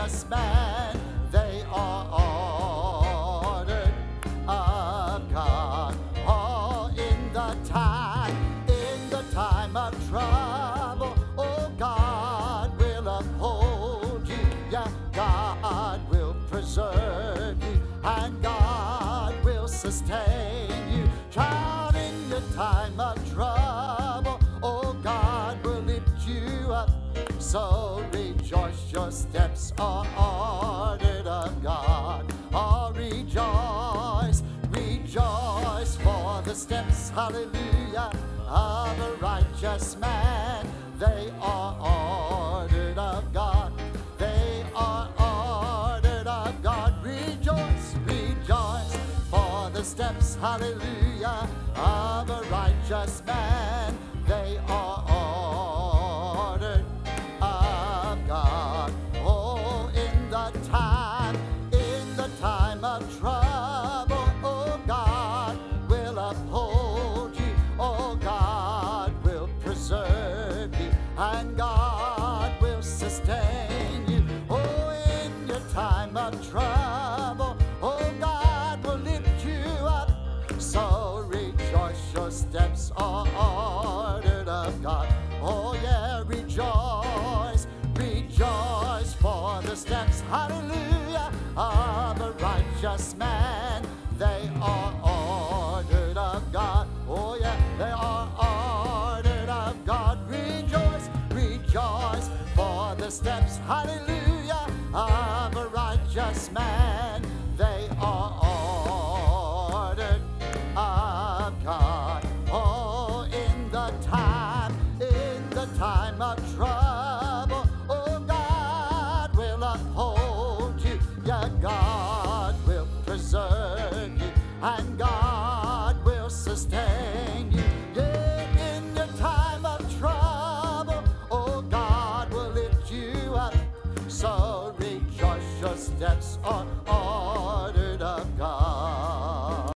righteous man, they are ordered of God. Oh, in the time of trouble, oh, God will uphold you. Yeah, God will preserve you, and God will sustain you. Child, in your time of trouble, oh, God will lift you up. So rejoice, your steps are ordered of God. Oh, rejoice, rejoice, for the steps, hallelujah, of a righteous man, they are ordered of God. They are ordered of God. Rejoice, rejoice, for the steps, hallelujah, of a righteous man, they are ordered of God. Oh, in the time of trouble, oh, God will uphold you. Oh, God will preserve you, and God will sustain you. Oh, in your time of trouble, oh, God will lift you up. So rejoice, your steps are ordered of God. Oh, yeah, rejoice, rejoice, for the steps, hallelujah, of a righteous man, they are ordered of God. Oh, yeah, they are ordered of God. Rejoice, rejoice, for the steps, hallelujah, of a righteous man.